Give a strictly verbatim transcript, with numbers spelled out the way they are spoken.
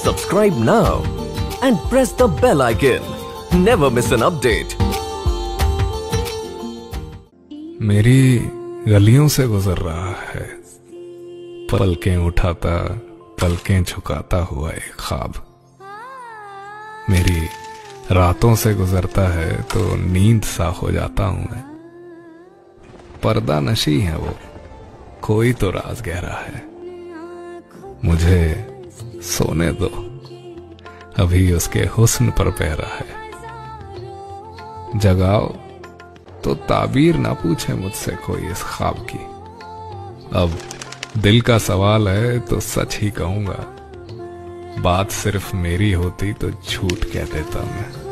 Subscribe now and press the bell icon. Never miss an update. मेरी गलियों से गुजर रहा है, पलकें उठाता पलकें झुकाता हुआ एक ख्वाब। मेरी रातों से गुजरता है तो नींद सा हो जाता हूं मैं। पर्दा नशी है वो, कोई तो राज गहरा है। मुझे सोने दो, अभी उसके हुस्न पर पहरा है। जगाओ तो ताबीर ना पूछे मुझसे कोई इस ख्वाब की। अब दिल का सवाल है तो सच ही कहूंगा, बात सिर्फ मेरी होती तो झूठ कह देता मैं।